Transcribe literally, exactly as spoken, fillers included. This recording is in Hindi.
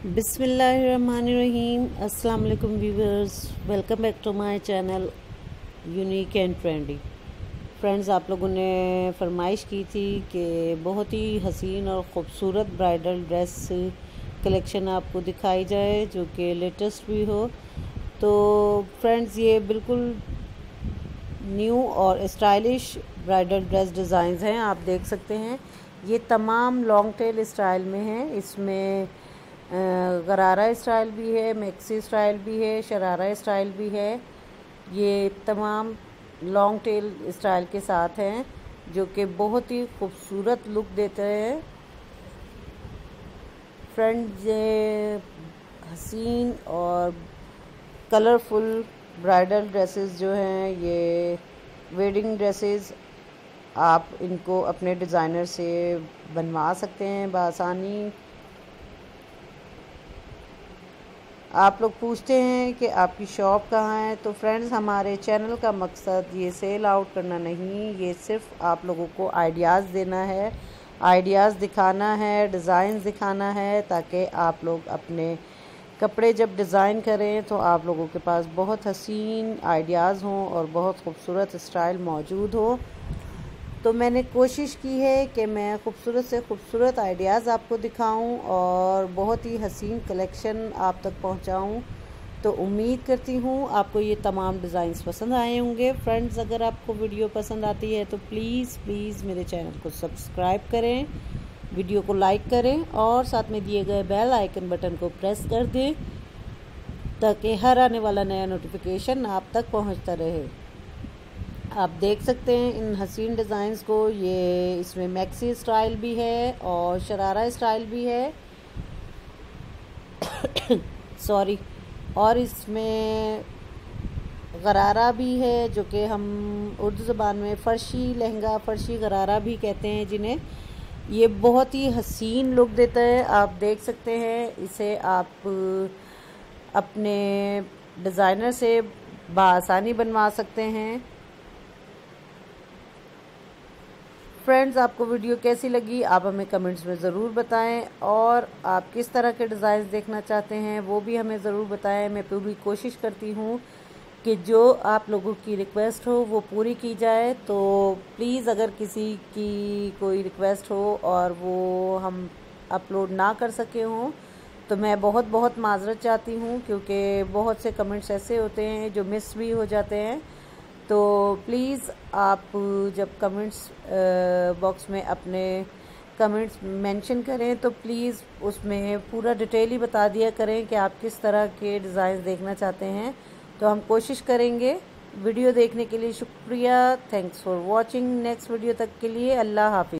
बिस्मिल्लाहिर्रहमानिर्रहीम। अस्सलाम वालेकुम viewers, welcome back to my channel unique and trendy. Friends, आप लोगों ने फरमाइश की थी कि बहुत ही हसीन और ख़ूबसूरत ब्राइडल ड्रेस कलेक्शन आपको दिखाई जाए जो कि लेटेस्ट भी हो। तो फ्रेंड्स, ये बिल्कुल न्यू और स्टाइलिश ब्राइडल ड्रेस डिज़ाइंस हैं। आप देख सकते हैं ये तमाम लॉन्ग टेल स्टाइल में हैं। इसमें गरारा स्टाइल भी है, मैक्सी स्टाइल भी है, शरारा स्टाइल भी है। ये तमाम लॉन्ग टेल स्टाइल के साथ हैं जो कि बहुत ही खूबसूरत लुक देते हैं। फ्रेंड्स, ये हसीन और कलरफुल ब्राइडल ड्रेसेस जो हैं, ये वेडिंग ड्रेसेस, आप इनको अपने डिज़ाइनर से बनवा सकते हैं बआसानी। आप लोग पूछते हैं कि आपकी शॉप कहाँ है, तो फ्रेंड्स, हमारे चैनल का मकसद ये सेल आउट करना नहीं, ये सिर्फ आप लोगों को आइडियाज़ देना है, आइडियाज़ दिखाना है, डिज़ाइन दिखाना है, ताकि आप लोग अपने कपड़े जब डिज़ाइन करें तो आप लोगों के पास बहुत हसीन आइडियाज़ हों और बहुत खूबसूरत स्टाइल मौजूद हो। तो मैंने कोशिश की है कि मैं खूबसूरत से खूबसूरत आइडियाज़ आपको दिखाऊं और बहुत ही हसीन कलेक्शन आप तक पहुंचाऊं। तो उम्मीद करती हूं आपको ये तमाम डिज़ाइंस पसंद आए होंगे। फ्रेंड्स, अगर आपको वीडियो पसंद आती है तो प्लीज़ प्लीज़ मेरे चैनल को सब्सक्राइब करें, वीडियो को लाइक करें और साथ में दिए गए बेल आइकन बटन को प्रेस कर दें ताकि हर आने वाला नया नोटिफिकेशन आप तक पहुँचता रहे। आप देख सकते हैं इन हसीन डिज़ाइंस को। ये इसमें मैक्सी स्टाइल भी है और शरारा स्टाइल भी है सॉरी और इसमें गरारा भी है जो कि हम उर्दू ज़बान में फ़र्शी लहंगा, फ़र्शी गरारा भी कहते हैं जिन्हें। ये बहुत ही हसीन लुक देता है। आप देख सकते हैं इसे आप अपने डिज़ाइनर से बआसानी बनवा सकते हैं। फ्रेंड्स, आपको वीडियो कैसी लगी आप हमें कमेंट्स में ज़रूर बताएं और आप किस तरह के डिज़ाइन देखना चाहते हैं वो भी हमें ज़रूर बताएं। मैं पूरी कोशिश करती हूँ कि जो आप लोगों की रिक्वेस्ट हो वो पूरी की जाए। तो प्लीज़, अगर किसी की कोई रिक्वेस्ट हो और वो हम अपलोड ना कर सके हों तो मैं बहुत बहुत माज़रत चाहती हूँ, क्योंकि बहुत से कमेंट्स ऐसे होते हैं जो मिस भी हो जाते हैं। तो प्लीज़, आप जब कमेंट्स बॉक्स में अपने कमेंट्स मेंशन करें तो प्लीज़ उसमें पूरा डिटेल ही बता दिया करें कि आप किस तरह के डिज़ाइन देखना चाहते हैं। तो हम कोशिश करेंगे। वीडियो देखने के लिए शुक्रिया। Thanks for watching. Next video तक के लिए अल्लाह हाफिज़।